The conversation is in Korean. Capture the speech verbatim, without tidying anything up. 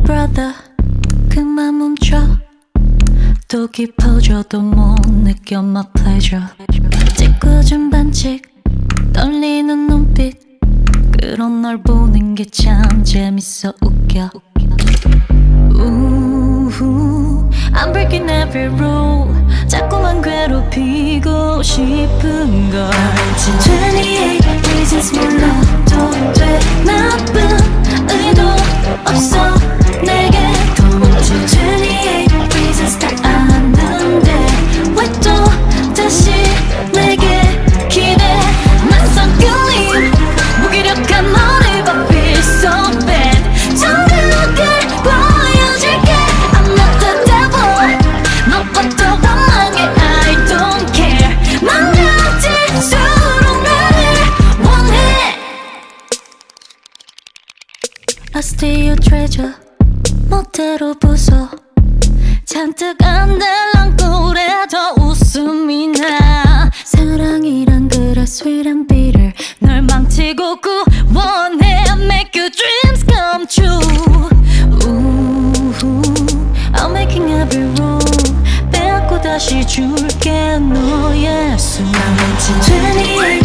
brother 그만 멈춰 또 깊어져도 못 느껴 my pleasure 짓궂은 반칙 떨리는 눈빛 그런 널 보는 게 참 재밌어 웃겨 우후 I'm breaking every rule 자꾸만 괴롭히고 싶은 걸 twenty-eight reasons 몰라도 돼 나쁜 의도 없어 내게 도무지 twenty-eight reasons 다 아는데 왜 또 다시 내게 기대 낯선 끌림 무기력한 너를 봐 feel so bad 정글하게 보여줄게 I'm not the devil 너것도 방황해 I don't care 망가질수록 나를 원해 I stay your treasure 멋대로 부숴 잔뜩 안 달랑 그래 더 웃음이 나 사랑이란 그래 sweet and bitter 널 망치고 구원해 make your dreams come true 우후 I'm making every rule 빼앗고 다시 줄게 너의 숨 twenty-eight